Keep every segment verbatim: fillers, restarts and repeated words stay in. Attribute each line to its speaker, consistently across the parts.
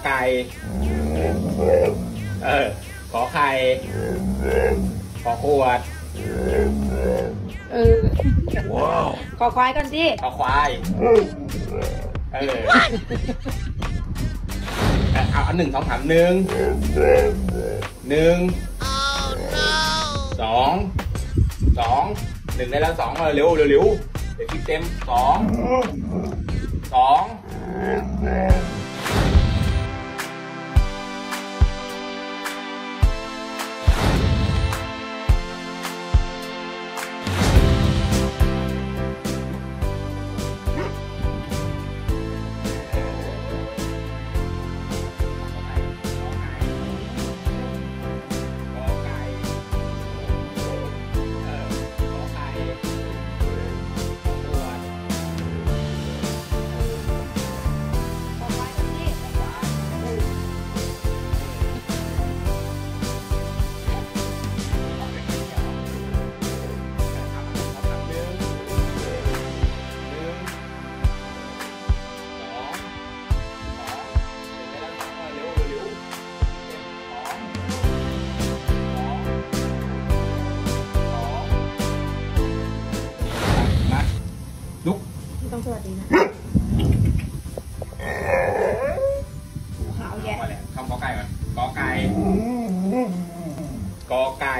Speaker 1: ไก่เออขอไข่ขอขวด
Speaker 2: เออว้าวขอควายก่อนสิ
Speaker 1: ขอควายเออเอาอันหนึ่งสองสามหนึ่งหนึ่งสองสองหนึ่งได้แล้วสองมาเร็วเร็วเร็วเดี๋ยวคิดเต็มสองสองลุก
Speaker 2: ต้องสวัสดีนะขาวแย่
Speaker 1: มาเลยคำกอไก่ก่อนกอไก่กอไก่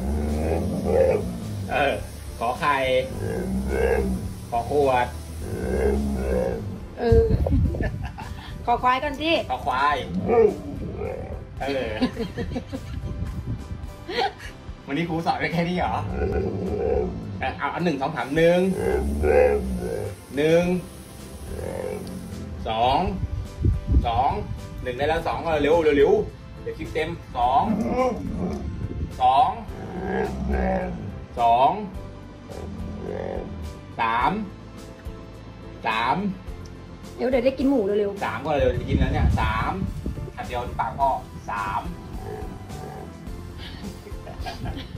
Speaker 1: เออขอไข่ขอขวด
Speaker 2: เออขอควายก่อนสิ
Speaker 1: ขอควายเออวันนี้ครูสอนไปแค่นี้เหรอเอาอันหนึ่งสองสามหนึ่งหนึ่งสองสองหนึ่งได้แล้วสองมาเร็วเร็วเร็วเดี๋ยวคิดเต็มสองสองสองสามสาม
Speaker 2: เดี๋ยวเดี๋ยวได้กินหมูเร็ว
Speaker 1: สามก็เร็วจะกินแล้วเนี่ยสามขัดเดียวปากพ่อสาม